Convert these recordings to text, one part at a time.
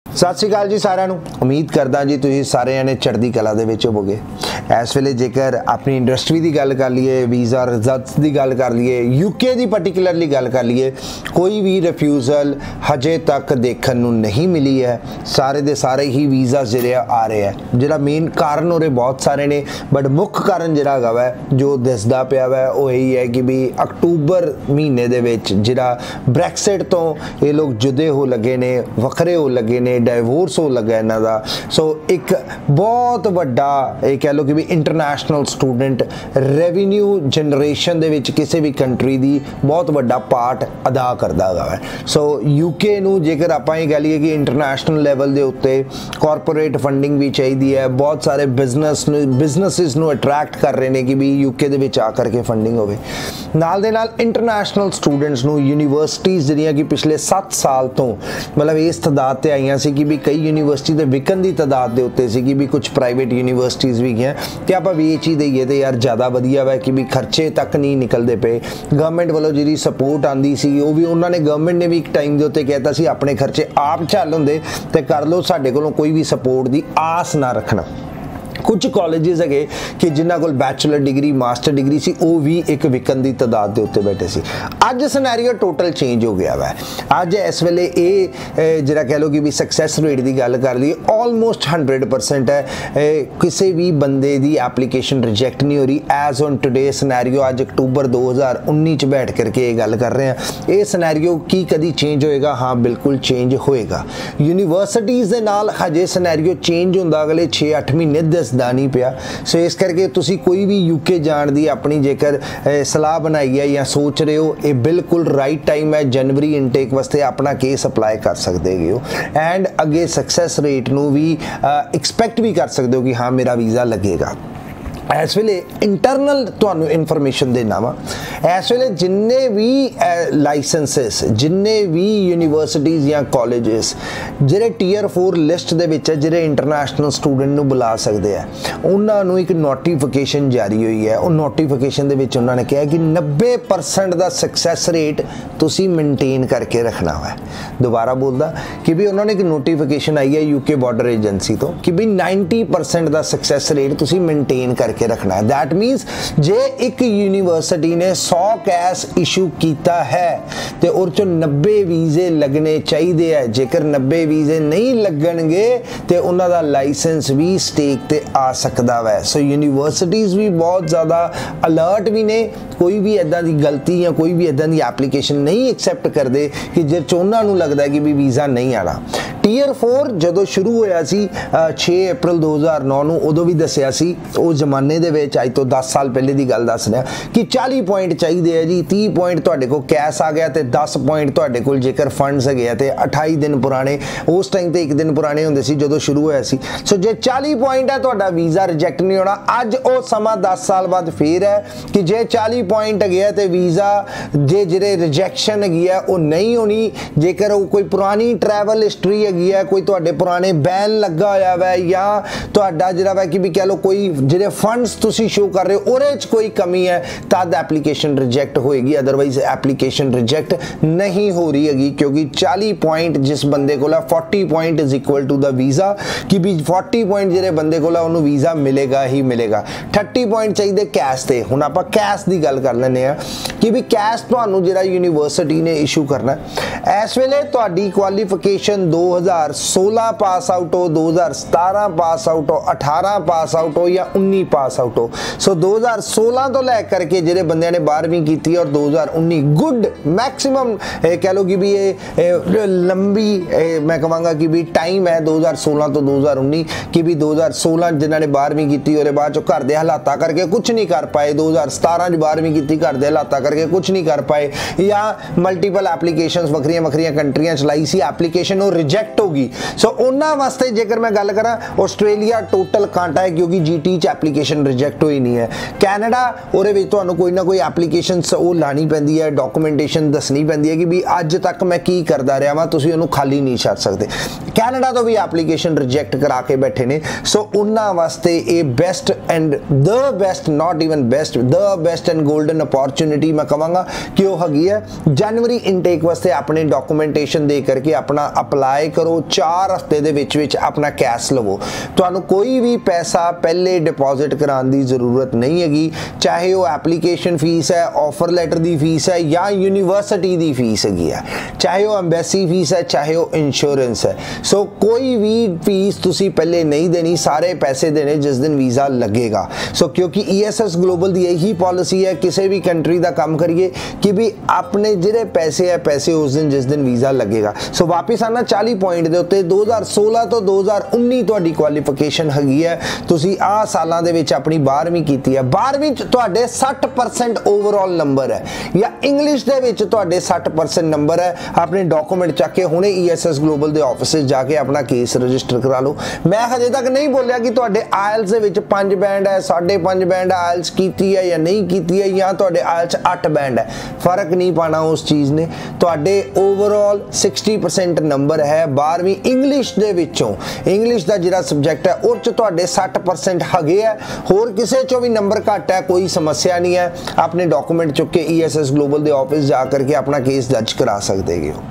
सत श्री अकाल जी सारिਆਂ ਨੂੰ उम्मीद करदा जी तुसीं सारे जने चढ़दी कला दे विच होवोगे। इस वेले जेकर अपनी इंडस्ट्री की गल कर लीए, वीज़ा रिजल्ट्स की गल कर लीए, यूके की पर्टिकुलरली गल कर लीए, कोई भी रिफ्यूज़ल हजे तक देखने नूं नहीं मिली है। सारे दे सारे ही वीज़ा जिहड़े आ रहे हैं। जिहड़ा मेन कारण उहरे बहुत सारे ने, बट मुख्य कारण जिहड़ा हैगा वै जो दिसदा पिया वै वो यही है कि भी अक्तूबर महीने दे विच जिहड़ा ब्रैक्सिट तो ये लोग जुदे हो लगे ने, वखरे हो लगे ने, डाइवोर्स हो लगा इन्हां दा। सो एक बहुत वड्डा ये कह लो कि भी इंटरनेशनल स्टूडेंट रेवेन्यू जनरेशन दे विच किसी भी कंट्री दी बहुत वड्डा पार्ट अदा करदा है। सो यूके नूं जेकर आपां ये कह लीए कि इंटरनेशनल लैवल दे उत्ते कॉरपोरेट फंडिंग भी चाहिए है, बहुत सारे बिजनेसिस नूं अट्रैक्ट कर रहे हैं कि भी यूके दे विच आकर के फंडिंग होवे। नाल दे नाल इंटरनेशनल स्टूडेंट्स नूं यूनीवर्सिटीज़ जिहड़ियां कि पिछले 7 साल तो मतलब इस तादाद ते आईयां सी कि भी कई यूनीवर्सिटी दे विकन दी तादाद दे उत्ते सी कि भी कुछ प्राइवेट यूनीवर्सिटीज़ भी गईयां कि आपां वेच ही दईए ते यार ज़्यादा वधिया वा कि भी खर्चे तक नहीं निकलते पे। गवर्नमेंट वालों जिहड़ी सपोर्ट आंदी सी वो भी उन्होंने गवर्नमेंट ने भी एक टाइम दे उत्ते कहता सी अपने खर्चे आप झल हुंदे ते कर लो, साडे कोलों कोई भी सपोर्ट दी आस ना रखना। कुछ कॉलेजेस है कि जिन्हां कोल बैचलर डिग्री मास्टर डिग्री सी वो भी एक विकन की तादाद के उत्ते बैठे सी। अज सिनेरियो टोटल चेंज हो गया वै। अज इस वेले ये जिहड़ा कह लो कि भी सक्सैस रेट की गल कर ली ऑलमोस्ट 100% है। किसी भी बंदे की एप्लीकेशन रिजैक्ट नहीं हो रही एज ऑन टुडे सिनेरियो। अज अक्तूबर 2019 च बैठ करके ये गल कर रहे हैं। ये सिनेरियो की कभी चेंज होएगा? हाँ बिल्कुल चेंज होएगा। यूनीवर्सिटीज़ के नाल हजे सिनेरियो चेंज होंदा अगले 6-8 महीने दसदा नहीं पिया। सो इस करके तुसी कोई भी यूके जाण दी अपनी जेकर सलाह बनाई है या सोच रहे हो, ये बिल्कुल राइट टाइम है। जनवरी इनटेक वास्ते अपना केस अप्लाई कर सकते हो एंड अगे सक्सैस रेट नूं भी एक्सपैक्ट भी कर सकते हो कि हाँ मेरा वीज़ा लगेगा। इस वेले इंटरनल तुहानू इनफॉर्मेशन देना वा, इस वेले जिन्ने भी लाइसेंसिस जिन्ने भी यूनीवर्सिटीज़ या कॉलेजेस जिहड़े टीयर 4 लिस्ट दे विच जिहड़े इंटरनेशनल स्टूडेंट नू बुला सकते हैं उन्होंने एक नोटिफिकेशन जारी हुई है। उस नोटिफिकेशन दे विच उन्होंने कहा कि 90% का सक्सैस रेट तुसी मेनटेन करके रखना है। दोबारा बोलदा कि भी उन्होंने एक नोटिफिकेशन आई है यूके बॉर्डर एजेंसी तो कि भी 90% का सक्सैस रेट तुसी मेनटेन करके रखना है। दैट मीनस जे एक यूनीवर्सिटी ने 100 कैश इशू किया है तो उस 90 वीजे लगने चाहिए है। जेकर 90 वीजे नहीं लगणगे तो उन्होंने लाइसेंस भी स्टेक ते आ सकता है। सो यूनीवर्सिटीज़ भी बहुत ज़्यादा अलर्ट भी ने, कोई भी इदां दी गलती या कोई भी इदां दी एप्लीकेशन नहीं एक्सैप्ट करते कि जे उन्होंने लगता है कि भी वीज़ा नहीं आना। टीयर 4 जो शुरू होया सी 6 अप्रैल 2009 नूं उदों भी दसिया सी उस जमाने दे विच अज तो 10 साल पहले की गल दस रहा कि 40 पॉइंट चाहिए है जी। 30 पॉइंट तुहाडे कोल कैश आ गया तो 10 पॉइंट तुहाडे कोल जेकर फंड्स है तो 28 दिन पुराने उस टाइम तो 1 दिन पुराने होंदे सी जदों शुरू होया सी। सो जे 40 पॉइंट है तुहाडा वीज़ा रिजैक्ट नहीं होना। अज वो समा 10 साल बाद फिर है कि जे 40 पॉइंट है तो वीज़ा जे जिहड़े रिजैक्शन है वो नहीं होनी। जेकर वो कोई पुरानी ट्रैवल हिस्टरी है, कोई तुहाडे पुराने बैन लगा होया वै या तुहाडा जिहड़ा वै कि भी कह लो कोई जिहड़े फंड्स तुसी शो कर रहे हो उहदे च कोई कमी है तद एप्लीकेशन रिजैक्ट होएगी। अदरवाइज एप्लीकेशन रिजैक्ट नहीं हो रही हैगी क्योंकि 40 पॉइंट जिस बंदे को 40 point is equal to the visa कि भी 40 पॉइंट जिहड़े बंदे को उन्होंने वीज़ा मिलेगा ही मिलेगा। 30 पॉइंट चाहिए कैश ते। हुण आपां कैश की गल कर लैंदे आ कि भी कैश तुहानूं जिहड़ा यूनीवर्सिटी ने इशू करना इस वेले तुहाडी क्वालीफिकेशन 2016 पास आउट हो, 2017 पास आउट हो, 18 पास आउट हो या 19 पास आउट हो। सो 2016 तो लैकर के जिहड़े बंदियां ने 12वीं की और 2019 गुड मैक्सिमम कह लो कि भी ये लंबी मैं कहूँगा कि भी टाइम है 2016 तो 2019 कि भी 2016 जिन्होंने 12वीं की और बाद चो घर के हालात करके कुछ नहीं कर पाए, 2017 12वीं की घर के हालात करके कुछ नहीं कर पाए या मल्टीपल एप्लीकेशन वक्रिया वक्रिया कंट्रियां चलाई सी एप्लीकेशन वो रिजैक्ट होगी। सो उन्होंने वास्ते जेकर मैं गल करा ऑस्ट्रेलिया टोटल कांटा है क्योंकि GT च एप्लीकेशन रिजैक्ट होई नहीं है। कैनेडा उहदे विच तुहानूं कोई ना कोई एप्लीकेशन वो लानी पैंदी है, डॉक्यूमेंटेशन दसनी पैंदी है कि भी अज तक मैं की करदा रहा वां, तुसीं उहनूं खाली नहीं छड्ड सकदे। कैनेडा तो भी एप्लीकेशन रिजैक्ट करा के बैठे ने। सो उन्हां वास्ते ये best and the best not even best the best and golden opportunity मैं कहांगा कि वो हैगी है जनवरी इनटेक वास्ते अपने डॉक्यूमेंटेशन दे करके अपना अप्लाई करो 4 हफ्ते दे विच अपना कैश लवो। तुहानू कोई भी पैसा पहले डिपॉजिट कराने की जरूरत नहीं हैगी, चाहे वो एप्लीकेशन फीस है, ऑफर लेटर की फीस है या यूनीवर्सिटी की फीस हैगी है, चाहे वो एम्बेसी फीस है, चाहे वो इंश्योरेंस है। सो कोई भी फीस तुसी पहले नहीं देनी, सारे पैसे देने जिस दिन वीज़ा लगेगा। सो क्योंकि ESS ग्लोबल की यही पॉलिसी है, किसी भी कंट्री का काम करिए कि भी अपने जिहड़े पैसे है पैसे उस दिन जिस दिन वीज़ा लगेगा। सो वापस आना 40 पॉइंट के उत्ते 2016 तो 2019 तुहाडी क्वालीफिकेशन हैगी है, तुसी आ सालां दे विच अपनी 12वीं कीती है, 12वीं च तुहाडे 60% ओवरऑल नंबर है या इंग्लिश दे विच तुहाडे 60% नंबर है। अपने डॉक्यूमेंट चक के हुणे ESS ग्लोबल के ऑफिस जाके अपना केस रजिस्टर करा लो। मैं हजे तक नहीं बोलिया कि तुहाडे IELTS दे विच 5 बैंड है, 5.5 बैंड है, IELTS कीती है या नहीं कीती है, या तुहाडे IELTS 8 बैंड है, फर्क नहीं पाना उस चीज़ ने। तुहाडे ओवरऑल 60% नंबर है 12वीं इंग्लिश दे विचों, इंग्लिश का जिहड़ा सबजैक्ट है उस च तुहाडे 60% हैगे है, होर किसी चो भी नंबर घट है कोई समस्या नहीं है। अपने डॉक्यूमेंट चुक के ESS ग्लोबल के ऑफिस जा करके अपना केस दर्ज करा सकते हो।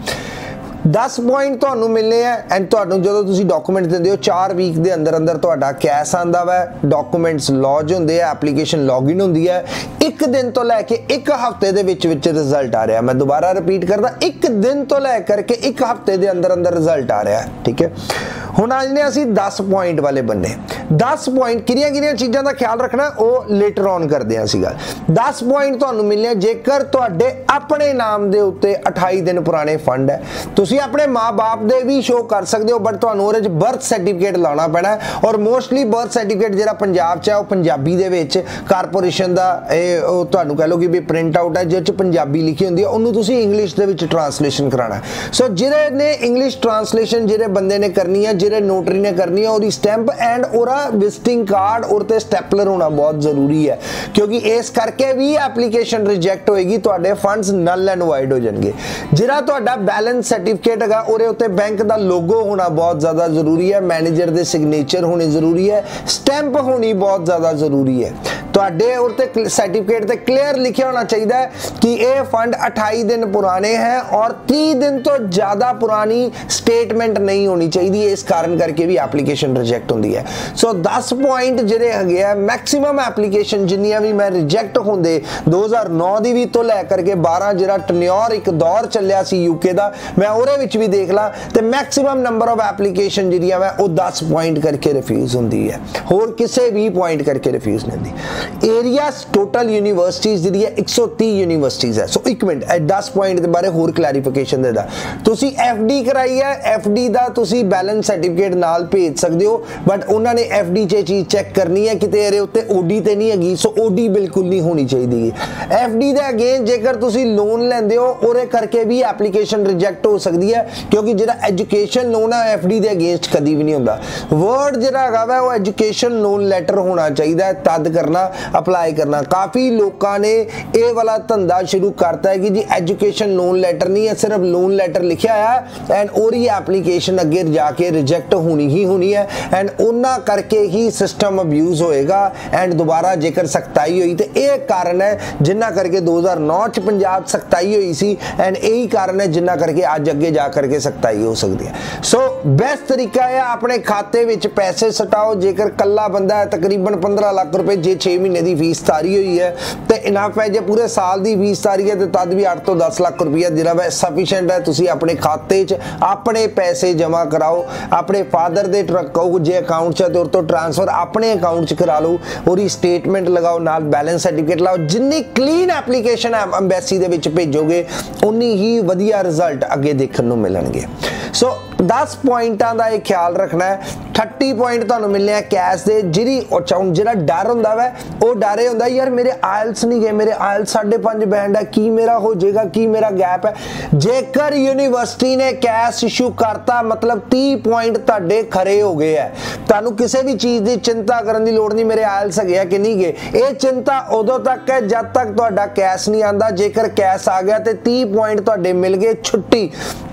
10 पॉइंट तुहानू मिलने हैं एंड तुहानू जो तुसी डॉक्यूमेंट देंदे हो 4 वीक के अंदर अंदर तुहाडा कैश आंदा वा, डॉक्यूमेंट्स लॉन्च होंदे है, एप्लीकेशन लॉगिन होंदी है, 1 दिन तो लैके 1 हफ्ते दे विच रिजल्ट आ रहा है। मैं दोबारा रिपीट करदा, 1 दिन तो लै करके 1 हफ्ते के अंदर अंदर रिजल्ट आ रहा है। ठीक है, हुण आने असीं 10 पॉइंट वाले बन्ने। 10 पॉइंट किहड़ियां चीज़ों का ख्याल रखना वो लेटर ऑन करदे हां असीं गल। 10 पॉइंट तुहानू मिलने जेकर तुहाडे अपने नाम दे उत्ते 28 दिन पुराने फंड है, तुसीं अपने माँ बाप दे भी शो कर सकते हो, बट तुहानू उहदे च बर्थ सर्टिफिकेट लाना पैना है। और मोस्टली बर्थ सर्टिफिकेट जिहड़ा पंजाब च है वो पंजाबी दे विच कारपोरेशन दा तुहानू कह लो कि भी प्रिंट आउट है जिस च पंजाबी लिखी होंदी है, उन्होंने तुसीं इंग्लिश दे विच ट्रांसलेशन कराना है। सो जिहड़े ने इंग्लिश ट्रांसलेशन जिहड़े बंदे ने करनी है, जिहड़े नोटरी ने करनी है, उसकी स्टैंप एंड ओरा विजिटिंग कार्ड और ते स्टैपलर होना बहुत जरूरी है, क्योंकि इस करके भी एप्लीकेशन रिजेक्ट होएगी, तुहाडे फंड्स नल एंड वाइड हो जाएंगे। जिहड़ा तुहाडा बैलेंस सर्टिफिकेट है उहदे उत्ते बैंक का लोगो होना बहुत ज़्यादा जरूरी है, मैनेजर के सिग्नेचर होने जरूरी है, स्टैंप होनी बहुत ज़्यादा जरूरी है। तुहाडे उत्ते सर्टिफिकेट ते क्लियर लिखा होना चाहिए कि ये फंड 28 दिन पुराने हैं और 30 दिन तो ज़्यादा पुरानी स्टेटमेंट नहीं होनी चाहिए, इस कारण करके भी एप्लीकेशन रिजेक्ट होती है। सो 10 पॉइंट जिहड़े हैगे आ, मैक्सिमम एप्लीकेशन जिन्नियां भी मैं रिजेक्ट होंदे 2009 की भी तो लैकर के 12 जिहड़ा टन्योर एक दौर चलिया सी यूके का, मैं उहदे विच भी देख ला तो मैक्सिमम नंबर ऑफ एप्लीकेशन जिहड़ियां वा 10 पॉइंट करके रिफ्यूज होंदी है, होर किसी भी पॉइंट करके रिफ्यूज नहीं होंदी। एरिया टोटल यूनिवर्सिटीज़ जिहड़ी है 130 यूनिवर्सिटीज़ है। सो एक मिनट 10 पॉइंट के बारे होर क्लैरिफिकेशन देदा, तुसी FD कराई है, FD का तुसी बैलेंस सर्टिफिकेट नाल भेज सकते हो, बट उन्होंने FD च चीज़ चेक करनी है कि तेरे उत्ते OD ते नहीं हैगी। सो OD बिल्कुल नहीं होनी चाहिए। FD दे अगेन जेकर तुसी लोन लैंदे हो उहदे करके भी एप्लीकेशन रिजेक्ट हो सकती है, क्योंकि जिहड़ा एजुकेशन लोन है FD दे अगेंस्ट कभी भी नहीं होंदा। वर्ड जिहड़ा हैगा वा वो एजुकेशन लोन लैटर होना चाहिए तद करना अप्लाई करना। काफ़ी लोगों ने ये वाला धंधा शुरू करता है कि जी एजुकेशन लोन लैटर नहीं है, सिर्फ लोन लैटर लिखा है एंड ओरी एप्लीकेशन अगे जाके रिजेक्ट होनी ही होनी है एंड उन्ना करके ही सिस्टम अब्यूज़ होएगा एंड दोबारा जेकर सख्ताई हुई तो ये कारण है जिन्ना करके 2009 च पंजाब सख्ताई हुई सी एंड यही कारण है जिन्ना करके अज अगे जा करके सख्ताई हो सकती है। सो बेस्ट तरीका है अपने खाते विच पैसे सटाओ। जेकर कला बंदा है तकरीबन 15 लाख रुपए जे 6 महीने की फीस तारी हुई है तो इनाफ है, जे पूरे साल की फीस तारी है तो तद भी 8 तो 10 लाख रुपया जिहड़ा वा सफिशेंट है। तुसी अपने खाते च अपने पैसे जमा कराओ, अपने फादर दे कहो जे अकाउंट च तो तो ट्रांसफर अपने अकाउंट च करा लो और स्टेटमेंट लगाओ नाल बैलेंस सर्टिफिकेट लाओ। जिन्नी क्लीन एप्लीकेशन एम्बेसी दे विच भेजोगे उन्नी ही वधिया रिजल्ट अगे देखने को मिलणगे। सो 10 पॉइंटां का एक ख्याल रखना है। 30 पॉइंट तुहानू मिलने हैं कैश दे। जिहड़ा डर हुंदा वा वो डर हुंदा यार मेरे IELTS नहीं गए, मेरे IELTS 5.5 बैंड है, की मेरा हो जाएगा, की मेरा गैप है। जेकर यूनिवर्सिटी ने कैश इशू करता मतलब 30 पॉइंट तुहाडे खरे हो गए है, तुहानू किसी भी चीज़ की चिंता करने की लोड़ नहीं मेरे IELTS है कि नहीं गए। ये चिंता उदों तक है जब तक तुहाडा कैश नहीं आंदा। जेकर कैश आ गया तो 30 पॉइंट तुहाडे मिल गए, छुट्टी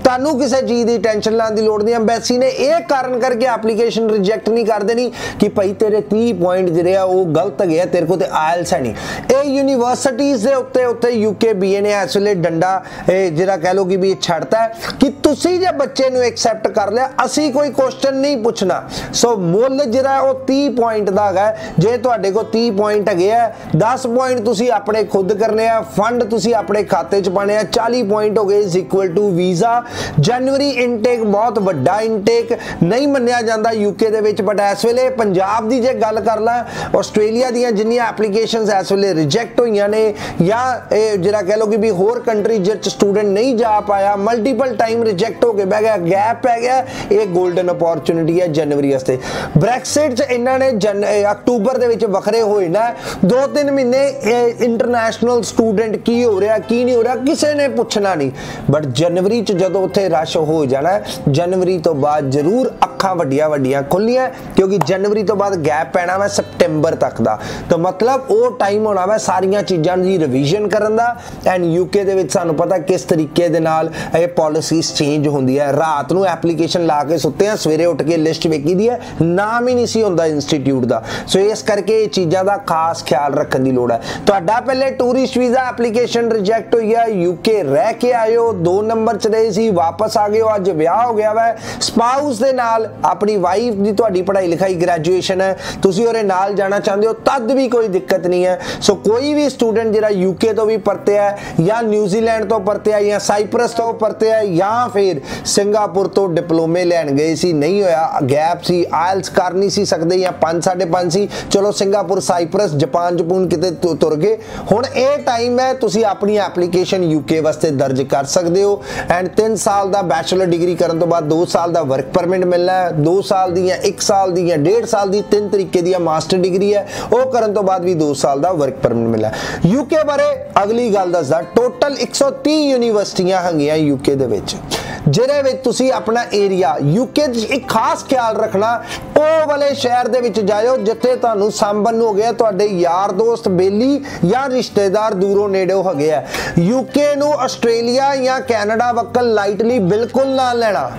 ਤੁਹਾਨੂੰ ਕਿਸੇ ਚੀਜ਼ ਦੀ ਟੈਨਸ਼ਨ ਲੈਣ ਦੀ ਲੋੜ ਨਹੀਂ। ਐਮਬੈਸੀ ਨੇ ਇਹ ਕਾਰਨ ਕਰਕੇ ਐਪਲੀਕੇਸ਼ਨ ਰਿਜੈਕਟ ਨਹੀਂ ਕਰ ਦੇਣੀ ਕਿ ਭਾਈ ਤੇਰੇ 30 ਪੁਆਇੰਟ ਜਿਹੜੇ ਆ ਉਹ ਗਲਤ ਗਏ, ਤੇਰੇ ਕੋਲ ਤੇ ਆਇਲਸ ਹੈ ਨਹੀਂ। ਇਹ ਯੂਨੀਵਰਸਿਟੀਜ਼ ਦੇ ਉੱਤੇ ਯੂਕੇ ਬੀਏ ਨੇ ਇਸ ਵੇਲੇ ਡੰਡਾ ਜਿਹੜਾ ਕਹਿ ਲੋ ਕਿ ਵੀ ਛੱਡਤਾ ਹੈ ਕਿ ਤੁਸੀਂ ਜੇ ਬੱਚੇ ਨੂੰ ਐਕਸੈਪਟ ਕਰ ਲਿਆ ਅਸੀਂ ਕੋਈ ਕੁਐਸਚਨ ਨਹੀਂ ਪੁੱਛਣਾ। ਸੋ ਮੁੱਲ ਜਿਹੜਾ ਉਹ 30 ਪੁਆਇੰਟ ਦਾ ਹੈਗਾ। ਜੇ ਤੁਹਾਡੇ ਕੋਲ 30 ਪੁਆਇੰਟ ਹੈਗੇ ਆ, 10 ਪੁਆਇੰਟ ਤੁਸੀਂ ਆਪਣੇ ਖੁਦ ਕਰਨੇ ਆ, ਫੰਡ ਤੁਸੀਂ ਆਪਣੇ ਖਾਤੇ 'ਚ ਪਾਣੇ ਆ, 40 ਪੁਆਇੰਟ ਹੋ ਗਏ ਇਜ਼ ਇਕੁਅਲ ਟੂ ਵੀਜ਼ਾ। ਜਨਵਰੀ ਇਨਟੇਕ ਬਹੁਤ ਵੱਡਾ ਇਨਟੇਕ ਨਹੀਂ ਮੰਨਿਆ ਜਾਂਦਾ ਯੂਕੇ ਦੇ ਵਿੱਚ, ਬਟ ਇਸ ਵੇਲੇ ਪੰਜਾਬ ਦੀ ਜੇ ਗੱਲ ਕਰ ਲਾਂ, ਆਸਟ੍ਰੇਲੀਆ ਦੀਆਂ ਜਿੰਨੀਆਂ ਐਪਲੀਕੇਸ਼ਨਸ ਇਸ ਵੇਲੇ ਰਿਜੈਕਟ ਹੋਈਆਂ ਨੇ ਜਾਂ ਇਹ ਜਿਹੜਾ ਕਹਿ ਲੋ ਕਿ ਵੀ ਹੋਰ ਕੰਟਰੀ ਜਿੱਚ ਸਟੂਡੈਂਟ ਨਹੀਂ ਜਾ ਪਾਇਆ, ਮਲਟੀਪਲ ਟਾਈਮ ਰਿਜੈਕਟ ਹੋ ਕੇ ਬਹਿ ਗਿਆ, ਗੈਪ ਪੈ ਗਿਆ, ਇਹ 골ਡਨ ਅਪੋਰਚੁਨਿਟੀ ਹੈ ਜਨਵਰੀ ਵਾਸਤੇ। ਬ੍ਰੈਕਸਿਟ 'ਚ ਇਹਨਾਂ ਨੇ ਅਕਤੂਬਰ ਦੇ ਵਿੱਚ ਵੱਖਰੇ ਹੋਏ ਨਾ 2-3 ਮਹੀਨੇ ਇੰਟਰਨੈਸ਼ਨਲ ਸਟੂਡੈਂਟ ਕੀ ਹੋ ਰਿਹਾ ਕੀ ਨਹੀਂ ਹੋ ਰਿਹਾ ਕਿਸੇ ਨੇ ਪੁੱਛਣਾ ਨਹੀਂ, ਬਟ ਜਨਵਰੀ 'ਚ ਜਦੋਂ ਉੱਥੇ ਰਸ਼ ਹੋ ਜਾਣਾ, ਜਨਵਰੀ ਤੋਂ ਬਾਅਦ ਜ਼ਰੂਰ ਅੱਖਾਂ ਵੱਡੀਆਂ ਖੁੱਲੀਆਂ ਕਿਉਂਕਿ ਜਨਵਰੀ ਤੋਂ ਬਾਅਦ ਗੈਪ ਪੈਣਾ ਵਾ ਸਪਟੈਂਬਰ ਤੱਕ ਦਾ। ਤਾਂ ਮਤਲਬ ਉਹ ਟਾਈਮ ਹੋਣਾ ਵਾ ਸਾਰੀਆਂ ਚੀਜ਼ਾਂ ਦੀ ਰਿਵੀਜ਼ਨ ਕਰਨ ਦਾ। ਐਂਡ ਯੂਕੇ ਦੇ ਵਿੱਚ ਸਾਨੂੰ ਪਤਾ ਕਿਸ ਤਰੀਕੇ ਦੇ ਨਾਲ ਇਹ ਪਾਲਿਸੀਜ਼ ਚੇਂਜ ਹੁੰਦੀ ਹੈ। ਰਾਤ ਨੂੰ ਐਪਲੀਕੇਸ਼ਨ ਲਾ ਕੇ ਸੁੱਤੇ ਆ, ਸਵੇਰੇ ਉੱਠ ਕੇ ਲਿਸਟ ਵੇਖੀ ਦੀ ਹੈ, ਨਾਮ ਹੀ ਨਹੀਂ ਸੀ ਹੁੰਦਾ ਇੰਸਟੀਟਿਊਟ ਦਾ। ਸੋ ਇਸ ਕਰਕੇ ਇਹ ਚੀਜ਼ਾਂ ਦਾ ਖਾਸ ਖਿਆਲ ਰੱਖਣ ਦੀ ਲੋੜ ਹੈ। ਤੁਹਾਡਾ ਪਹਿਲੇ ਟੂਰਿਸਟ ਵੀਜ਼ਾ ਐਪਲੀਕੇਸ਼ਨ ਰਿਜੈਕਟ ਹੋਈ ਹੈ, ਯੂਕੇ ਰਹਿ ਕੇ ਆਇਓ, 2 ਨੰਬਰ 'ਚ ਰਹੇ ਸੀ, ਵਾਪਸ ਆ ਗਏ ਹੋ, ਅੱਜ ਵਿਆਹ ਹੋ ਗਿਆ ਵਾ, ਸਪਾਊਸ ਦੇ ਨਾਲ ਆਪਣੀ ਵਾਈਫ ਦੀ ਤੁਹਾਡੀ ਪੜ੍ਹਾਈ ਲਿਖਾਈ ਗ੍ਰੈਜੂਏਸ਼ਨ ਹੈ, ਤੁਸੀਂ ਉਹਦੇ ਨਾਲ ਜਾਣਾ ਚਾਹੁੰਦੇ ਹੋ ਤਦ ਵੀ ਕੋਈ ਦਿੱਕਤ ਨਹੀਂ ਹੈ। ਸੋ ਕੋਈ ਵੀ ਸਟੂਡੈਂਟ ਜਿਹੜਾ ਯੂਕੇ ਤੋਂ ਵੀ ਪਰਤਿਆ ਜਾਂ ਨਿਊਜ਼ੀਲੈਂਡ ਤੋਂ ਪਰਤਿਆ ਜਾਂ ਸਾਈਪਰਸ ਤੋਂ ਪਰਤਿਆ ਜਾਂ ਫਿਰ ਸਿੰਗਾਪੁਰ ਤੋਂ ਡਿਪਲੋਮੇ ਲੈਣ ਗਏ ਸੀ, ਨਹੀਂ ਹੋਇਆ, ਗੈਪ ਸੀ, ਆਇਲਸ ਕਰ ਨਹੀਂ ਸੀ ਸਕਦੇ ਜਾਂ 5-5.5 ਸੀ, ਚਲੋ ਸਿੰਗਾਪੁਰ, ਸਾਈਪਰਸ, ਜਪਾਨ ਕਿਤੇ ਤੁਰ ਗਏ, ਹੁਣ ਇਹ ਟਾਈਮ ਹੈ ਤੁਸੀਂ ਆਪਣੀ ਐਪਲੀਕੇਸ਼ਨ ਯੂਕੇ ਵਾਸਤੇ ਦਰਜ ਕਰ ਸਕਦੇ ਹੋ। ਐਂਡ 3 ਸਾਲ ਦਾ ਬੈਚਲਰ ਡਿਗਰੀ ਕਰਨ ਤੋਂ ਬਾਅਦ 2 ਸਾਲ ਦਾ ਵਰਕ ਪਰਮਿਟ ਮਿਲਣਾ ਹੈ, 2 ਸਾਲ ਦੀ ਜਾਂ 1 ਸਾਲ ਦੀ ਜਾਂ 1.5 ਸਾਲ ਦੀ, 3 ਤਰੀਕੇ ਦੀ ਮਾਸਟਰ ਡਿਗਰੀ ਹੈ, ਉਹ ਕਰਨ ਤੋਂ ਬਾਅਦ ਵੀ 2 ਸਾਲ ਦਾ ਵਰਕ ਪਰਮਿਟ ਮਿਲਣਾ। ਯੂਕੇ ਬਾਰੇ ਅਗਲੀ ਗੱਲ ਦੱਸਦਾ, ਟੋਟਲ 130 ਯੂਨੀਵਰਸਿਟੀਆਂ ਹੈਗੀਆਂ ਯੂਕੇ ਦੇ ਵਿੱਚ, ਜਿਹਦੇ ਵਿੱਚ ਤੁਸੀਂ ਆਪਣਾ ਏਰੀਆ ਯੂਕੇ 'ਚ ਇੱਕ ਖਾਸ ਖਿਆਲ ਰੱਖਣਾ, ਉਹ ਵਾਲੇ ਸ਼ਹਿਰ ਦੇ ਵਿੱਚ ਜਾਇਓ ਜਿੱਥੇ ਤੁਹਾਨੂੰ ਸਾਂਭਣ ਹੋ ਗਿਆ ਤੁਹਾਡੇ ਯਾਰ ਦੋਸਤ ਬੇਲੀ ਜਾਂ ਰਿਸ਼ਤੇਦਾਰ ਦੂਰੋਂ ਨੇੜਿਓਂ ਹੈਗੇ ਆ। ਯੂਕੇ ਨੂੰ ਆਸਟ੍ਰੇਲੀਆ ਜਾਂ ਕੈਨੇਡਾ ਵਕਲ ਲਾਈਟਲੀ ਬਿਲਕੁਲ ਨਾ ਲੈਣਾ,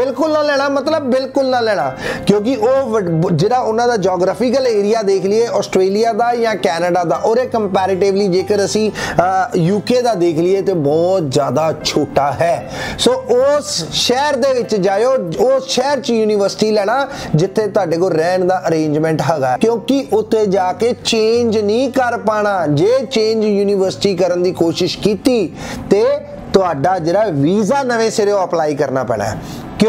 ਮਤਲਬ ਬਿਲਕੁਲ ਨਾ ਲੈਣਾ, ਕਿਉਂਕਿ ਉਹ ਜਿਹੜਾ ਉਹਨਾਂ ਦਾ ਜੀਓਗ੍ਰਾਫੀਕਲ ਏਰੀਆ ਦੇਖ ਲਈਏ ਆਸਟ੍ਰੇਲੀਆ ਦਾ ਜਾਂ ਕੈਨੇਡਾ ਦਾ, ਉਹਦੇ ਕੰਪੈਰੀਟਿਵਲੀ ਜੇਕਰ ਅਸੀਂ ਯੂਕੇ ਦਾ ਦੇਖ ਲਈਏ ਤੇ ਬਹੁਤ ਜ਼ਿਆਦਾ ਛੋਟਾ ਹੈ। ਸੋ ਉਸ ਸ਼ਹਿਰ ਦੇ ਵਿੱਚ ਜਾਇਓ, ਉਸ ਸ਼ਹਿਰ 'ਚ ਯੂਨੀਵਰਸਿਟੀ ਲੈਣਾ ਜਿੱਥੇ ਤੁਹਾਡੇ ਕੋਲ ਰਹਿਣ ਦਾ ਅਰੇਂਜਮੈਂਟ ਹੈਗਾ, ਕਿਉਂਕਿ ਉੱਥੇ ਜਾ ਕੇ ਚੇਂਜ ਨਹੀਂ ਕਰ ਪਾਣਾ। ਜੇ ਚੇਂਜ ਯੂਨੀਵਰਸਿਟੀ ਕਰਨ ਦੀ ਕੋਸ਼ਿਸ਼ ਕੀਤੀ ਤੇ ਤੁਹਾਡਾ ਜਿਹੜਾ ਵੀਜ਼ਾ ਨਵੇਂ ਸਿਰੋਂ ਅਪਲਾਈ ਕਰਨਾ ਪੈਣਾ ਹੈ।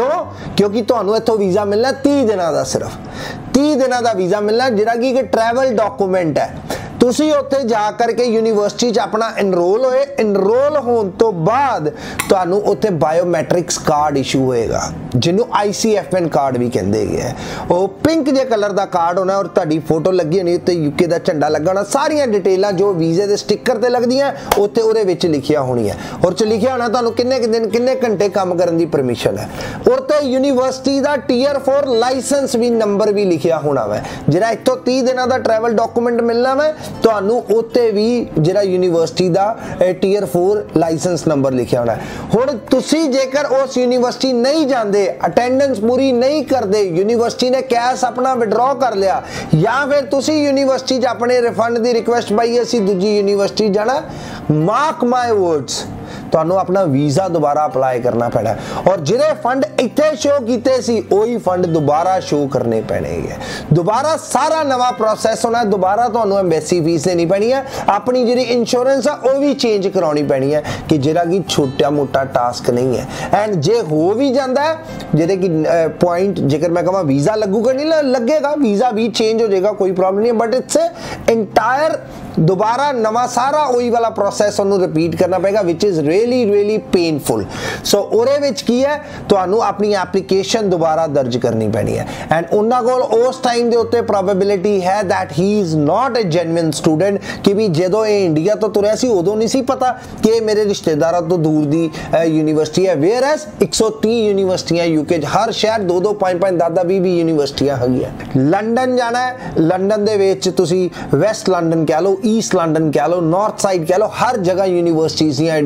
ਕਿਉਂਕਿ ਤੁਹਾਨੂੰ ਇੱਥੋਂ ਵੀਜ਼ਾ ਮਿਲਣਾ 30 ਦਿਨਾਂ ਦਾ, ਸਿਰਫ 30 ਦਿਨਾਂ ਦਾ ਵੀਜ਼ਾ ਮਿਲਣਾ, ਜਿਹੜਾ ਕਿ ਇੱਕ ਟਰੈਵਲ ਡਾਕੂਮੈਂਟ ਹੈ। ਤੁਸੀਂ ਉੱਥੇ ਜਾ ਕਰਕੇ ਯੂਨੀਵਰਸਿਟੀ 'ਚ ਆਪਣਾ ਇਨਰੋਲ ਹੋਏ, ਇਨਰੋਲ ਹੋਣ ਤੋਂ ਬਾਅਦ ਤੁਹਾਨੂੰ ਉੱਥੇ ਬਾਇਓਮੈਟ੍ਰਿਕਸ ਕਾਰਡ ਇਸ਼ੂ ਹੋਏਗਾ, ਜਿਹਨੂੰ ICFN ਕਾਰਡ ਵੀ ਕਹਿੰਦੇ ਹੈਗੇ। ਉਹ ਪਿੰਕ ਜੇ ਕਲਰ ਦਾ ਕਾਰਡ ਹੋਣਾ ਔਰ ਤੁਹਾਡੀ ਫੋਟੋ ਲੱਗੀ ਹੋਣੀ, ਉੱਤੇ ਯੂਕੇ ਦਾ ਝੰਡਾ ਲੱਗਾ ਹੋਣਾ, ਸਾਰੀਆਂ ਡਿਟੇਲਾਂ ਜੋ ਵੀਜ਼ੇ ਦੇ ਸਟicker ਤੇ ਲੱਗਦੀਆਂ ਉੱਥੇ ਉਹਦੇ ਵਿੱਚ ਲਿਖੀਆਂ ਹੋਣੀਆਂ, ਔਰ 'ਚ ਲਿਖਿਆ ਹੋਣਾ ਤੁਹਾਨੂੰ ਕਿੰਨੇ ਦਿਨ ਕਿੰਨੇ ਘੰਟੇ ਕੰਮ ਕਰਨ ਦੀ ਪਰਮਿਸ਼ਨ ਹੈ, ਔਰ ਤੇ ਯੂਨੀਵਰਸਿਟੀ ਦਾ Tier 4 ਲਾਇਸੈਂਸ ਵੀ ਨੰਬਰ ਵੀ ਲਿਖਿਆ ਹੋਣਾ ਵਾ, ਜਿਹੜਾ ਇੱਥੋਂ 30 ਦਿਨਾਂ ਦਾ ਟਰੈਵਲ ਡਾਕੂਮੈਂਟ ਮਿਲਣਾ ਵਾ, ਤੁਹਾਨੂੰ ਉੱਤੇ ਵੀ ਜਿਹੜਾ ਯੂਨੀਵਰਸਿਟੀ ਦਾ Tier 4 ਲਾਇਸੈਂਸ ਨੰਬਰ ਲਿਖਿਆ ਹੋਣਾ। ਹੁਣ ਤੁਸੀਂ ਜੇਕਰ ਉਸ ਯੂਨੀਵਰਸਿਟੀ ਨਹੀਂ ਜਾਂਦੇ, ਅਟੈਂਡੈਂਸ ਪੂਰੀ ਨਹੀਂ ਕਰਦੇ, ਯੂਨੀਵਰਸਿਟੀ ਨੇ ਕੈਸ਼ ਆਪਣਾ ਵਿਡਰਾਅ ਕਰ ਲਿਆ, ਜਾਂ ਫਿਰ ਤੁਸੀਂ ਯੂਨੀਵਰਸਿਟੀ 'ਚ ਆਪਣੇ ਰਿਫੰਡ ਦੀ ਰਿਕੁਐਸਟ ਪਾਈ ਅਸੀਂ ਦੂਜੀ ਯੂਨੀਵਰਸਿਟੀ ਜਾਣਾ, ਮਾਰਕ ਮਾਈ ਵਰਡਸ, ਤੁਹਾਨੂੰ ਆਪਣਾ ਵੀਜ਼ਾ ਦੁਬਾਰਾ ਅਪਲਾਈ ਕਰਨਾ ਪੈਣਾ, ਔਰ ਜਿਹੜੇ ਫੰਡ ਇੱਥੇ ਸ਼ੋ ਕੀਤੇ ਸੀ ਉਹੀ ਫੰਡ ਦੁਬਾਰਾ ਸ਼ੋ ਕਰਨੇ ਪੈਣਗੇ। ਦੁਬਾਰਾ ਸਾਰਾ ਨਵਾਂ ਪ੍ਰੋਸੈਸ ਹੋਣਾ, ਦੁਬਾਰਾ ਤੁਹਾਨੂੰ ਐਮਬੈਸੀ ਫੀਸ ਦੇਣੀ ਪੈਣੀ ਹੈ, ਆਪਣੀ ਜਿਹੜੀ ਇੰਸ਼ੋਰੈਂਸ ਆ ਉਹ ਵੀ ਚੇਂਜ ਕਰਾਉਣੀ ਪੈਣੀ ਹੈ, ਕਿ ਜਿਹੜਾ ਕਿ ਛੋਟਾ ਮੋਟਾ ਟਾਸਕ ਨਹੀਂ ਹੈ। ਐਂਡ ਜੇ ਹੋ ਵੀ ਜਾਂਦਾ ਹੈ, ਜਿਹੜੇ ਕਿ ਪੁਆਇੰਟ ਜੇਕਰ ਮੈਂ ਕਹਾਂ ਵੀਜ਼ਾ ਲੱਗੂਗਾ ਨਹੀਂ ਲੱਗੇਗਾ, ਵੀਜ਼ਾ ਵੀ ਚੇਂਜ ਹੋ ਜਾਏਗਾ, ਕੋਈ ਪ੍ਰੋਬਲਮ ਨਹੀਂ ਹੈ, ਬਟ ਇਟਸ ਇੰਟਾਇਰ ਦੁਬਾਰਾ ਨਵਾਂ ਸਾਰਾ ਉਹੀ ਵਾਲਾ ਪ੍ਰੋਸੈਸ ਉਹਨੂੰ ਰਿਪੀਟ ਕਰਨਾ ਪਏਗਾ, which is really painful. So ਉਹਦੇ ਵਿੱਚ ਕੀ ਹੈ, ਤੁਹਾਨੂੰ ਆਪਣੀ ਐਪਲੀਕੇਸ਼ਨ ਦੁਬਾਰਾ ਦਰਜ ਕਰਨੀ ਪੈਣੀ ਹੈ, ਐਂਡ ਉਹਨਾਂ ਕੋਲ ਉਸ ਟਾਈਮ ਦੇ ਉੱਤੇ ਪ੍ਰੋਬੇਬਿਲਿਟੀ ਹੈ that he is not a genuine student, ਕਿ ਵੀ ਜਦੋਂ ਇਹ ਇੰਡੀਆ ਤੋਂ ਤੁਰਿਆ ਸੀ ਉਦੋਂ ਨਹੀਂ ਸੀ ਪਤਾ ਕਿ ਇਹ ਮੇਰੇ ਰਿਸ਼ਤੇਦਾਰਾਂ ਤੋਂ ਦੂਰ ਦੀ ਯੂਨੀਵਰਸਿਟੀ ਹੈ, ਵੇਅਰ ਐਸ 130 ਯੂਨੀਵਰਸਿਟੀਆਂ ਯੂਕੇ 'ਚ, ਹਰ ਸ਼ਹਿਰ 2-2 5-5 10-10 20 ਯੂਨੀਵਰਸਿਟੀਆਂ ਹੈਗੀਆਂ। ਲੰਡਨ ਜਾਣਾ ਹੈ, ਲੰਡਨ ਦੇ ਵਿੱਚ ਤੁਸੀਂ ਵੈਸਟ ਲੰਡਨ ਕਹਿ ਲਓ, ਈਸਟ ਲੰਡਨ ਕਹਿ ਲਓ, ਨਾਰਥ ਸਾਈਡ ਕਹਿ ਲਓ, ਹਰ ਜਗ੍ਹਾ ਯੂਨੀਵਰਸਿਟੀਜ਼ ਦੀਆਂ ਐਡਮਿਸ਼ਨ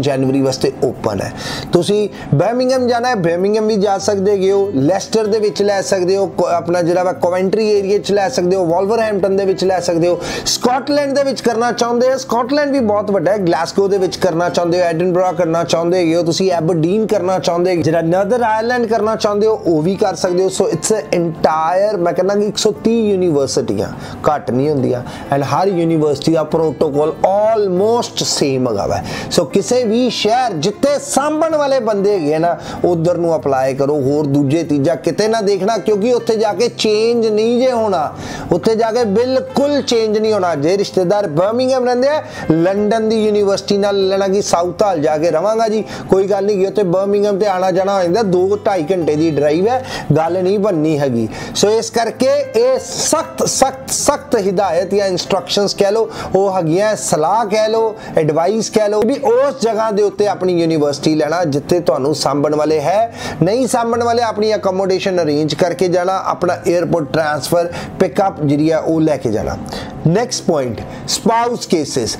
जनवरी वास्ते ओपन है। तुसी बर्मिंघम जाना है, बर्मिंघम भी जा सकते हो, लेस्टर दे विच लै सकते हो, अपना जिहड़ा कोवेंट्री एरिया च लै सकते हो, वॉल्वरहैम्पटन दे विच लै सकते हो। स्कॉटलैंड दे विच करना चाहुंदे हो, स्कॉटलैंड भी बहुत वड्डा है, ग्लासगो दे विच करना चाहुंदे हो, एडिनबरा करना चाहुंदे हो, तुसी एबरडीन करना चाहुंदे हो, जिहड़ा नॉर्दर्न आयरलैंड करना चाहुंदे हो वो भी कर सकते हो। सो इट्स एंटायर मैं कहना कि 130 यूनीवर्सिटियां घट नहीं होंदियां एंड हर यूनीवर्सिटी का प्रोटोकॉल ऑलमोस्ट सेम है। सो किसी भी शहर जिते सांभण वाले बंदे है ना उधर नूं अप्लाई करो, होर दूजे तीजा किते ना देखना, क्योंकि उत्थे जाके चेंज नहीं जे होना, उत्थे जाके बिल्कुल चेंज नहीं होना। जे रिश्तेदार बर्मिंघम रहंदे आ, लंडन दी यूनीवर्सिटी नाल लेना कि साउथ हाल जाके रवांगा जी, कोई गल नहीं, उत्थे बर्मिंघम ते आना जाना हो जांदा, 2-2.5 घंटे दी ड्राइव है, गल नहीं बननी हैगी। सो इस करके ये सख्त सख्त सख्त हिदायत या इंस्ट्रक्शंस कह लो, वो हैगियां सलाह कह लो, एडवाइस कह लो, भी उस जगह दे उत्ते अपनी यूनीवर्सिटी लेना जिथे तुहानू सांभण वाले है। नहीं सांभण वाले अपनी अकोमोडेशन अरेंज करके जाना, अपना एयरपोर्ट ट्रांसफर पिकअप जी है वो लैके जाना। Next point, spouse cases.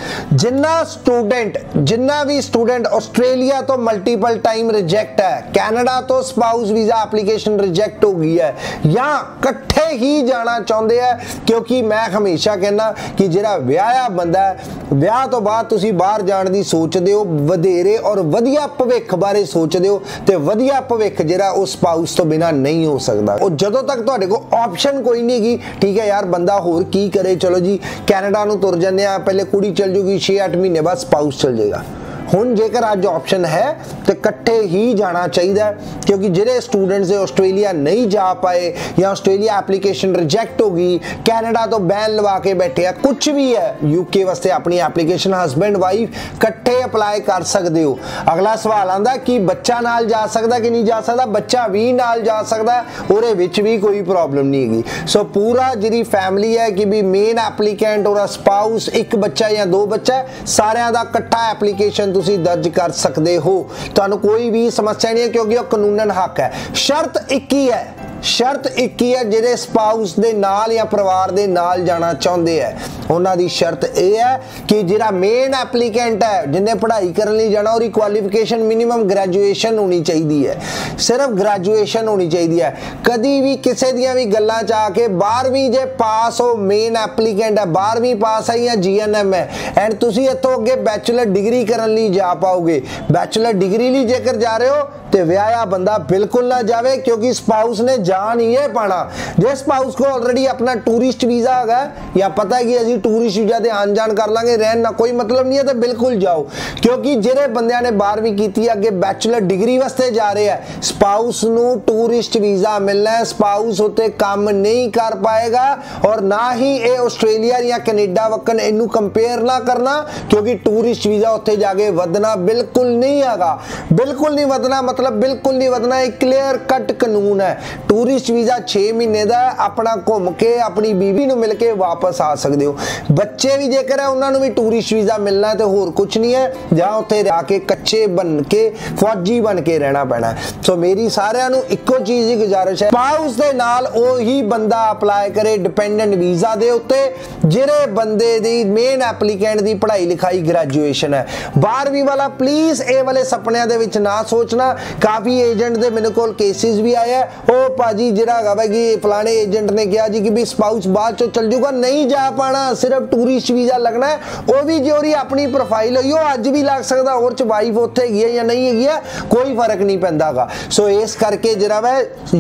जिन्ना भी स्टूडेंट ऑस्ट्रेलिया तो मल्टीपल टाइम रिजेक्ट है, कैनेडा तो स्पाउस वीजा एप्लीकेशन रिजेक्ट हो गई है, या कट्ठे ही जाना चाहते हैं, क्योंकि मैं हमेशा कहना कि जिहड़ा विआहया बंदा है, विआह तो बाद तुसी बाहर जाण दी सोचदे हो, वधेरे और वधिया भविख बारे सोचदे हो, ते वधिया भविख जिहड़ा उस स्पाउस तो बिना नहीं हो सकता। और जदों तक तुहाडे कोल ऑप्शन कोई नहीं गी, ठीक है यार बंदा होर की करे, चलो जी कैनेडा नूं तुर जन्ने आ, पहले कुड़ी चल जूगी, 6-8 महीने बाद स्पाउस चल जाएगा। हुण जेकर अज ऑप्शन है तो कट्ठे ही जाना चाहिए, क्योंकि जिहड़े स्टूडेंट्स ऑस्ट्रेलिया नहीं जा पाए या ऑस्ट्रेलिया एप्लीकेशन रिजेक्ट हो गई, कैनेडा तो बैन लवा के बैठे हैं, कुछ भी है, यूके वास्ते अपनी एप्लीकेशन हस्बैंड वाइफ कट्ठे अप्लाई कर सकते हो। अगला सवाल आंदा कि बच्चा नाल जा सकदा कि नहीं जा सकदा, बच्चा भी नाल जा सकदा, उहदे विच भी कोई प्रॉब्लम नहीं हैगी। सो पूरा जिहड़ी फैमिली है कि भी मेन एप्लीकेंट और स्पाउस, एक बच्चा या 2 बच्चा, सारिਆਂ ਦਾ इकट्ठा एप्लीकेशन तुसी दर्ज कर सकते हो, तुहानू कोई भी समस्या नहीं है, क्योंकि वो कानूनन हक है। शर्त एक ही है, शर्त एक ही है, जिहड़े स्पाउस दे नाल या परिवार दे नाल जाना चाहते हैं उन्हां दी शर्त यह है कि जिहड़ा मेन एप्लीकेंट है जिन्हें पढ़ाई करने लई जाना, उसकी क्वालिफिकेशन मिनिमम ग्रेजुएशन होनी चाहिए है, सिर्फ ग्रेजुएशन होनी चाहिए है। कदी भी किसी दियां भी गल्लां च आके 12वीं जे पास हो, मेन एप्लीकेंट है 12वीं पास है या GNM है, एंड तुसी इत्थों अगे बैचलर डिग्री करने लई जा पाओगे। बैचलर डिग्री लई जेकर जा रहे हो तो विआहया बंदा बिल्कुल ना जावे, क्योंकि स्पाउस ने जा नहीं है पाना। जे स्पाउस को ऑलरेडी अपना टूरिस्ट वीजा है या पता है कि अभी टूरिस्ट वीजा ते आन जान कर लांगे, रहन ना कोई मतलब नहीं है, तो बिल्कुल जाओ। क्योंकि जिहड़े बंदियां ने 12वीं कीती अगे बैचलर डिग्री वास्ते जा रहे हैं, स्पाउस नू टूरिस्ट वीजा मिलना है, स्पाउस उत्ते काम नहीं कर पाएगा, और ना ही ये ऑस्ट्रेलिया या कनेडा वक्कन इनू कंपेयर ना करना, क्योंकि टूरिस्ट वीजा उत्थे जाके वधना बिल्कुल नहीं हैगा, बिल्कुल नहीं वधना, मतलब बिल्कुल नहीं वधना। एक क्लियर कट कानून है, टूरिस्ट वीजा 6 महीने का, अपना घूम के अपनी बीवी नू मिल के वापस आ सकते हो। बच्चे भी जेकर है उन्होंने भी टूरिस्ट वीजा मिलना है, तो होर कुछ नहीं है, जहाँ उत्थे जाके कच्चे बन के फौजी बन के रहना पैना है। सो मेरी सारिਆਂ ਨੂੰ इक्को चीज़ की गुजारिश है, स्पाउस दे नाल ओही बंदा अप्लाई करे डिपेंडेंट वीजा दे उत्ते जिहड़े बंदे दी मेन एप्लीकेंट दी पढ़ाई लिखाई ग्रेजुएशन है। 12वीं वाला प्लीज़ ए वाले सपनिਆਂ ਦੇ ਵਿੱਚ ना सोचना। काफ़ी एजेंट दे मेरे को केसेस भी आए हैं, ओ भाजी जिहड़ा है कि फलाने एजेंट ने कहा जी कि भी स्पाउस बाद चो चल जूगा, नहीं जा पाना, सिर्फ टूरिस्ट वीजा लगना है, वो भी जो अपनी प्रोफाइल हुई अज भी लग सकता, और च वाइफ उत्थे हैगी है या नहीं हैगी है, कोई फर्क नहीं पैंदा गा। सो इस करके जिहड़ा वा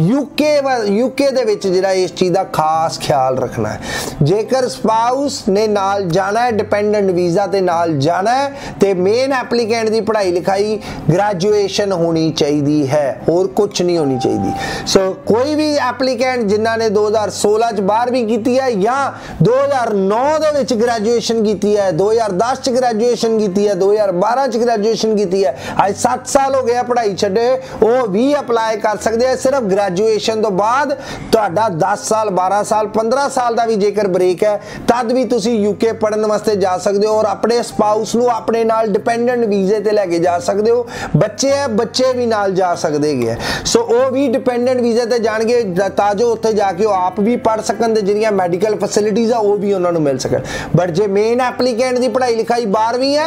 यूके दे विच जिहड़ा इस चीज़ का खास ख्याल रखना है। जेकर स्पाउस ने नाल जाना है, डिपेंडेंट वीजा ते नाल जाना है, तो मेन एप्लीकेंट की पढ़ाई लिखाई ग्रेजुएशन होनी चाहिए है, और कुछ नहीं होनी चाहिए। सो कोई भी एप्लीकेंट जिन्हों ने 2016 च 12वीं की है या 2009 दे विच ग्रेजुएशन की है, 2010 च ग्रेजुएशन की है, 2012 च ग्रेजुएशन की है, आज 7 साल हो गया पढ़ाई छड्डे, वो भी अप्लाई कर सकते हैं। सिर्फ ग्रेजुएशन तो बाद तुहाडा 10 साल 12 साल 15 साल का भी जेकर ब्रेक है, तद भी तुसी यूके पढ़ने वास्ते जा सकते हो, और अपने स्पाउस नू अपने नाल डिपेंडेंट वीजे ते लैके जा सकते हो। बच्चे है, बच्चे भी नाल जा सकते हैं, सो वो भी डिपेंडेंट वीजे ते जाणगे, तां जो उत्थे जाके वो आप भी पढ़ सकन, ते जिहड़ियां मैडिकल फैसिलिटीज़ आ वो भी उन्होंने मिल सकन। बट जे मेन एप्लीकेंट की पढ़ाई लिखाई 12वीं है,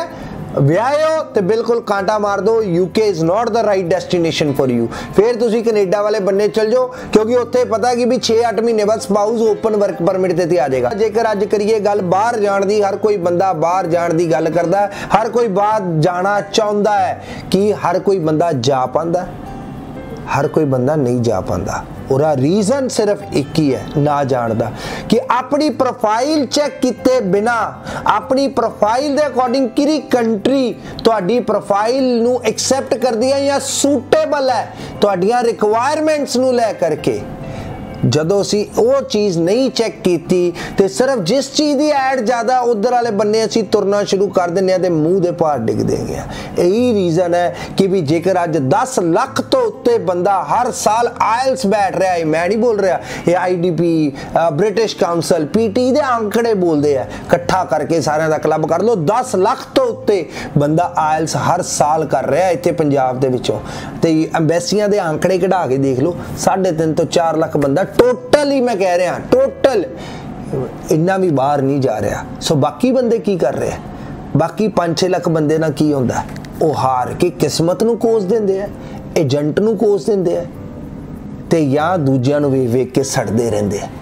ਵਿਆਹਿਓ ਤੇ ਬਿਲਕੁਲ ਕਾਂਟਾ ਮਾਰ ਦੋ, UK is not the right destination for you. ਫਿਰ ਤੁਸੀਂ ਕੈਨੇਡਾ ਵਾਲੇ ਬੰਨੇ ਚਲ ਜਾਓ, ਕਿਉਂਕਿ ਉੱਥੇ ਪਤਾ ਕਿ ਵੀ 6-8 ਮਹੀਨੇ ਬਾਅਦ ਸਪਾਊਸ ਓਪਨ ਵਰਕ ਪਰਮਿਟ ਤੇ ਆ ਜਾਏਗਾ। ਜੇਕਰ ਅੱਜ ਕਰੀਏ ਗੱਲ ਬਾਹਰ ਜਾਣ ਦੀ, ਹਰ ਕੋਈ ਬੰਦਾ ਬਾਹਰ ਜਾਣ ਦੀ ਗੱਲ ਕਰਦਾ, ਹਰ ਕੋਈ ਬਾਹਰ ਜਾਣਾ ਚਾਹੁੰਦਾ ਹੈ। ਕਿ ਹਰ ਕੋਈ ਬੰਦਾ ਜਾ ਪਾਉਂਦਾ? हर कोई बंदा नहीं जा पाता। और रीजन सिर्फ एक ही है ना जान दा, कि अपनी प्रोफाइल चेक किते बिना, अपनी प्रोफाइल दे अकॉर्डिंग किरी कंट्री तुहाडी प्रोफाइल नू एक्सेप्ट करदी है या सूटेबल है तुहाडियां रिक्वायरमेंट्स नू ले करके। ਜਦੋਂ ਅਸੀਂ ਉਹ ਚੀਜ਼ नहीं चेक की तो सिर्फ जिस चीज़ की एड ज़्यादा उधर वाले बन्ने असीं तुरना शुरू कर देंगे तो मूँह दे भार डिग देंगे। यही रीज़न है कि भी जेकर अज 10 लाख तो उत्ते बंदा हर साल आयल्स बैठ रहा है, मैं नहीं बोल रहा, ये IDP ब्रिटिश काउंसल PT दे आंकड़े बोलते हैं, इकट्ठा करके सारे का क्लब कर लो, 10 लाख तो उत्ते बंदा आयल्स हर साल कर रहा है इत्थे पंजाब दे विचों। ते अंबैसियां दे आंकड़े कढ़ा के देख लो, 3.5 तो 4 लाख बंदा टोटल ही मैं कह रहा टोटल इन्ना भी बाहर नहीं जा रहा। सो बाकी बंदे की कर रहे हैं? बाकी 5-6 लाख बंदे ना की होंदा, वो हार के किस्मत नूं कोस देंदे है, एजेंट नूं कोस देंदे है ते या दूजियां नूं वेख के सड़दे रहंदे है।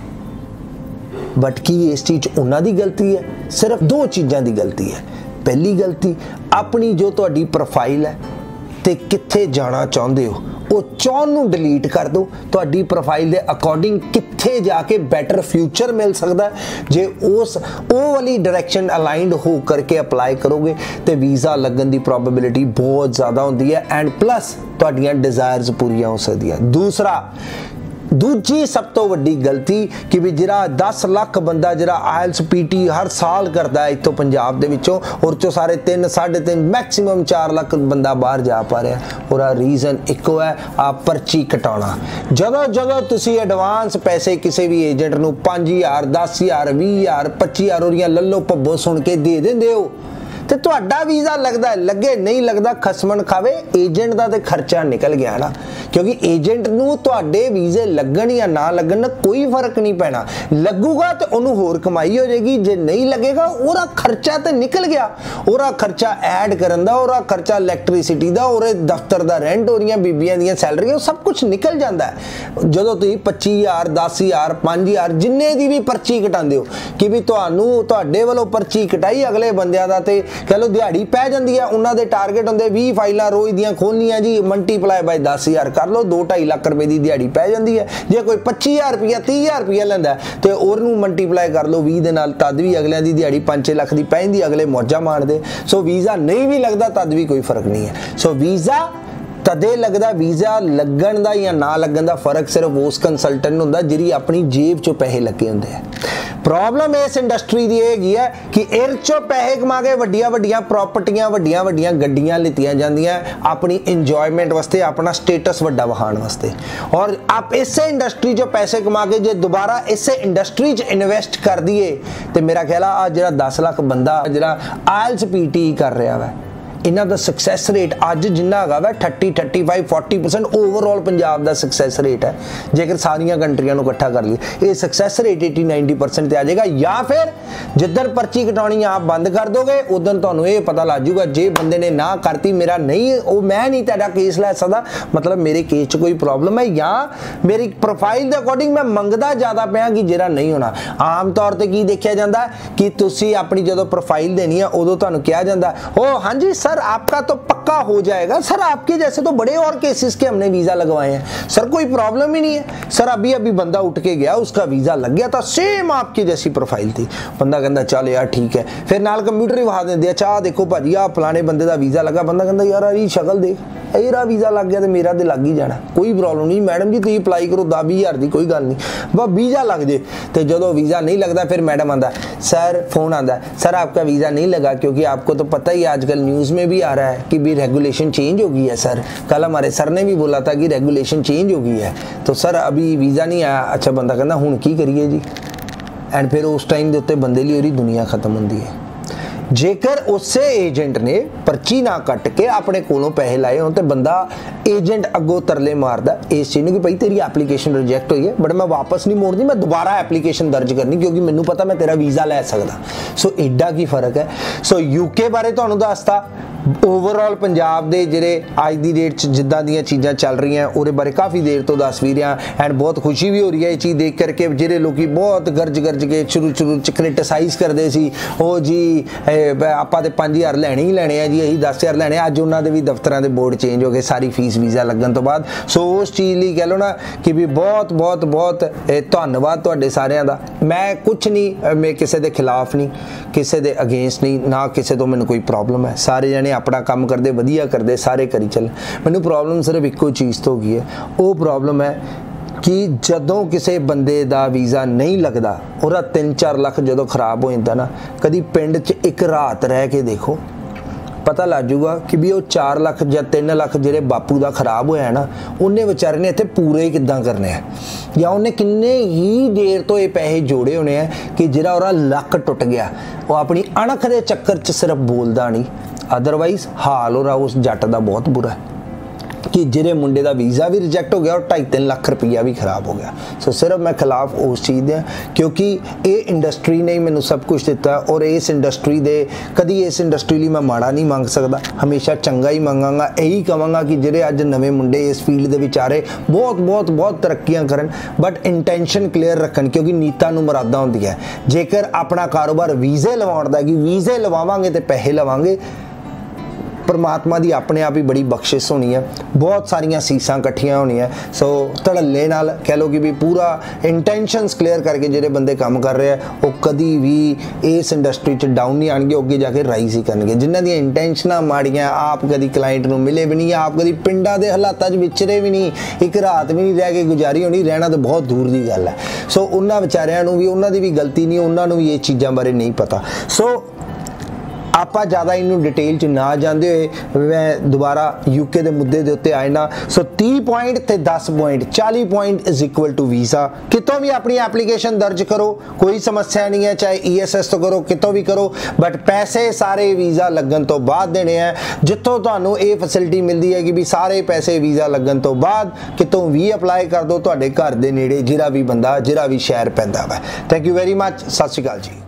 बट की इस चीज़ उन्हां दी गलती है? सिर्फ 2 चीज़ां दी गलती है। पहली गलती अपनी जो तुहाडी प्रोफाइल है ते कित्थे जाना चाहुंदे हो वो चौन नूं डिलीट कर दो। तुहाडी प्रोफाइल दे अकॉर्डिंग कित्थे जाके बैटर फ्यूचर मिल सकता है। जे उस वो वाली डायरेक्शन अलाइंड हो करके अप्लाई करोगे तो वीज़ा लगन की प्रोबेबिलिटी बहुत ज़्यादा होती है एंड प्लस तुहाडियां डिज़ायर्स पूरियां हो सकदियां। दूजी सब तो वड्डी गलती कि भी जिहड़ा 10 लाख बंदा जिहड़ा आयल्स PT हर साल करता है इत्थों पंजाब दे विचों, और चो सारे 3-3.5 मैक्सीमम 4 लाख बंदा बाहर जा पा रहा। और रीज़न इको है, आप पर्ची कटाना। जदों तुसी एडवांस पैसे किसी भी एजेंट नूं 5,000 10,000 20,000 25,000 और लल्लो भब्बो सुन के दे देंदे हो तो तुहाडा वीज़ा लगता है, लगे नहीं लगता खसमन खावे, एजेंट का तो खर्चा निकल गया ना। क्योंकि एजेंट नूं तुहाडे वीज़े लगन या ना लगन कोई फर्क नहीं पैना। लगूगा तो उन्होंने होर कमाई हो जाएगी, जे नहीं लगेगा उहदा खर्चा तो निकल गया। उहदा खर्चा ऐड करन दा, उहदा खर्चा इलैक्ट्रिसिटी दा, उहदे दफ्तर दा रेंट, उहदियां बीबियां दियां सैलरियां सब कुछ निकल जाता है। जदों तुसीं 25,000 10,000 5,000 जिन्ने दी भी पर्ची कटांदे हो कि भी तुहानूं तुहाडे वालों पर्ची कटाई, अगले बंदियां दा ते कह लो दिहाड़ी पै जाती है। उन्होंने टारगेट होंगे 20 फाइलां रोज़ दियां खोलनियां जी, मल्टीप्लाई बाय 10,000 कर लो, 2-2.5 लाख रुपए की दिहाड़ी पै जाती है। जे कोई 25,000 रुपया 30,000 रुपया लैंदा तो उन्होंने मल्टीप्लाई कर लो 20 दे नाल, तद भी अगलियां दी दिहाड़ी 5-6 लाख की पै जाती, अगले मौजा मारते। सो वीज़ा नहीं भी लगता तद भी कोई फर्क नहीं है। सो वीज़ा तदे लगता, वीज़ा लगन का या ना लगन का फर्क सिर्फ उस कंसल्टेंट होंदा जिहदी अपनी जेब चो पैसे लगे होंदे हैं। प्रॉब्लम इस इंडस्ट्री की हैगी है कि इर चो पैसे कमा के वड्डियां प्रॉपर्टियां वड्डियां गड्डियां लितियां जांदियां अपनी इंजॉयमेंट वास्ते, अपना स्टेटस वड्डा वहाण वास्ते। और आप इसे इंडस्ट्री चो पैसे कमा के जे दोबारा इसे इंडस्ट्री च इन्वेस्ट कर दिए तो मेरा ख्याल आ जिहड़ा 10 लाख बंदा जिहड़ा आयल्स PT कर रहा है, इन्हां दा सक्सैस रेट अज जिन्ना हैगा वा 30-35-40% ओवरऑल पंजाब दा सक्सैस रेट है। जेकर सारियां कंट्रियां नूं इकट्ठा कर लिए ये सक्सैस रेट 80-90% ते आ जाएगा। या फिर जिधर पर्ची कटाउणी आप बंद कर दोगे उधर तुहानूं ये पता लग जाऊगा, जे बंदे ने ना करती मेरा नहीं, वो मैं नहीं तुहाडा केस लै सकदा, मतलब मेरे केस च कोई प्रॉब्लम है या मेरी प्रोफाइल के अकॉर्डिंग मैं मंगदा ज़्यादा पिया कि जिहड़ा नहीं होना। आम तौर पर की देखा जाता है कि तुसीं अपनी जदों प्रोफाइल देनी है उदों तुहानूं कहा जाता ओ हाँ जी सर आपका तो पक्का हो जाएगा, सर आपके जैसे तो बड़े और केसेस के हमने वीज़ा लगवाए हैं, सर कोई प्रॉब्लम ही नहीं है, सर अभी बंदा उठ के गया उसका वीज़ा लग गया था, सेम आपकी जैसी प्रोफाइल थी। बंदा कहता चल यार ठीक है, फिर नाल कंप्यूटर ही वहा देंगे, चाह देखो भाजी आ फलाने बंदे का वीज़ा लगा। बंदा कहता यार अरे शक्ल देख, मेरा वीज़ा लग गया तो मेरा तो लग ही जाना, कोई प्रॉब्लम नहीं मैडम जी, तुम अप्लाई करो 10-20 की कोई गल नहीं, बस वीज़ा लग जाए। तो जो वीज़ा नहीं लगता फिर मैडम आता सर, फोन आता सर आपका वीज़ा नहीं लगा क्योंकि आपको तो पता ही आजकल न्यूज़ में भी आ रहा है कि भी रेगुलेशन चेंज हो गई है सर, कल हमारे सर ने भी बोला था कि रेगुलेशन चेंज हो गई है तो सर अभी वीज़ा नहीं आया। अच्छा बंदा कहता हुण की करिए जी, एंड फिर उस टाइम के उत्ते बंदे लिए दुनिया खत्म होंदी है। जेकर उसे एजेंट ने पर्ची ना कट के अपने कोलों पैसे लाए हो तो बंदा एजेंट अगों तरले मारदा इस चीज़ कि भाई तेरी एप्लीकेशन रिजेक्ट हुई है बट मैं वापस नहीं मोड़नी, मैं दोबारा एप्लीकेशन दर्ज करनी क्योंकि मैनू पता मैं तेरा वीज़ा लै सकदा। सो एडा की फर्क है। सो यूके बारे तुहानूं दसता, ओवरऑल पंजाब दे जिहड़े अज दी डेट जिद्दां दीयां चीज़ां चल रही हैं उहदे बारे काफ़ी देर तो दस भी रहा एंड बहुत खुशी भी हो रही है ये चीज़ देख करके। जिहड़े लोग बहुत गर्ज के शुरू च क्रिटिसाइज करते सी ओ जी आपां ते 5000 लैणे ही लैणे आ जी, असीं 10000 लैणे, अज उन्हां दे भी दफ्तरां दे बोर्ड चेंज हो गए सारी फीस वीज़ा लगन तो बाद। सो उस चीज़ लई कह लो ना कि भी बहुत बहुत बहुत धन्नवाद तुहाडे सारिਆਂ दा। मैं कुछ नहीं, मैं किसी के खिलाफ नहीं, किसी के अगेंस्ट नहीं, ना किसी तो मैनूं कोई प्रॉब्लम है। सारे जने अपना काम करते वधिया करते सारे करी चल। मैनूं प्रॉब्लम सिर्फ इक्को चीज़ तो होगी है, वो प्रॉब्लम है कि जदों किसी बंदे दा वीज़ा नहीं लगता और 3-4 लाख जदों खराब हो जाता ना, कभी पिंड च एक रात रह के देखो पता लग जूगा कि भी वो 4 लाख या 3 लाख जो बापू का खराब होया ना उन्हें बेचारे ने इतने पूरे किद्दां करने हैं, या उन्हें किन्ने ही देर तो ये पैसे जोड़े होने हैं कि जिहड़ा उहदा लक टुट गया वो अपनी अणख के चक्कर च सिर्फ बोलदा नहीं, अदरवाइज हाल हो रहा उस जट का बहुत बुरा है कि जिहड़े मुंडे का वीज़ा भी रिजेक्ट हो गया और 2.5-3 लाख रुपया भी खराब हो गया। सो सिर्फ मैं खिलाफ उस चीज़ दे क्योंकि ये इंडस्ट्री ने मैनू सब कुछ दिता और इस इंडस्ट्री दे कदी इस इंडस्ट्री लिए मैं माड़ा नहीं मंग सकता, हमेशा चंगा ही मंगांगा। यही कहांगा कि जिहड़े अज नवे मुंडे इस फील्ड के विचारे बहुत बहुत बहुत तरक्कियां करन बट इंटेंशन क्लीयर रखन क्योंकि नीतां नूं मुरादां हुंदियां। जेकर अपना कारोबार वीज़े लवाउण दा कि वीज़े लवावांगे तो पैसे लवांगे, परमात्मा की अपने आप ही बड़ी बख्शिश होनी है, बहुत सारिया सीसां कट्ठियां होनी है। सो धड़ल्ले नाल कह लो कि भी पूरा इंटेंशनस क्लीयर करके जिहड़े बंदे काम कर रहे हैं वो कदी भी इस इंडस्ट्री च डाउन नहीं आएंगे, अगे जाके राइज ही करनगे। जिन्हां दी इंटेंशनां माड़ियां, आप कदी क्लाइंट नूं मिले भी नहीं, आप कदी पिंडां दे हालातां च विचरे भी नहीं, एक रात भी नहीं रह के गुजारी होनी, रहना तो बहुत दूर की गल है। सो उन्हां विचारियां नूं भी उन्हां दी भी गलती नहीं, उन्हां नूं भी ये चीज़ां बारे नहीं पता। सो आप ज़्यादा इनू डिटेल च ना जाते हुए मैं दोबारा यूके के मुद्दे के उत्ते आए ना। सो 30 पॉइंट ते 10 point 40 point is equal to visa. कितों भी अपनी एप्लीकेशन दर्ज करो, कोई समस्या नहीं है, चाहे ESS तो करो, कितों भी करो, बट पैसे सारे वीज़ा लगन तो बाद देने हैं। जितों तुहानूं ये फैसिलिटी मिलती है कि भी सारे पैसे वीज़ा लगन तो बाद कितों भी अप्लाई कर दो तुहाडे घर दे नेड़े जिहड़ा भी बंदा जिहड़ा भी शहर पैंदा वा। थैंक यू वेरी मच, सत श्री अकाल जी।